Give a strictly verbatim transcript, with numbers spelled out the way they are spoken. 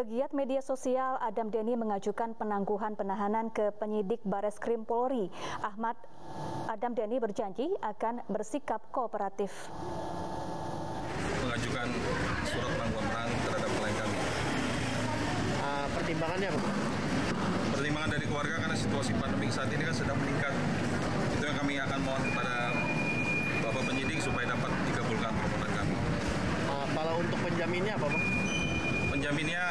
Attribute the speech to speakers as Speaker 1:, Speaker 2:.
Speaker 1: Pegiat media sosial Adam Denny mengajukan penangguhan penahanan ke penyidik Bareskrim Polri. Ahmad Adam Denny berjanji akan bersikap kooperatif.
Speaker 2: Mengajukan surat penangguhan penahanan terhadap klien kami.
Speaker 3: Uh, pertimbangannya apa?
Speaker 2: Pertimbangan dari keluarga karena situasi pandemi saat ini kan sedang meningkat. Itu yang kami akan mohon kepada Bapak penyidik supaya dapat dikabulkan permohonan kami.
Speaker 3: Uh, kalau untuk penjaminnya apa, Pak?
Speaker 2: Penjaminnya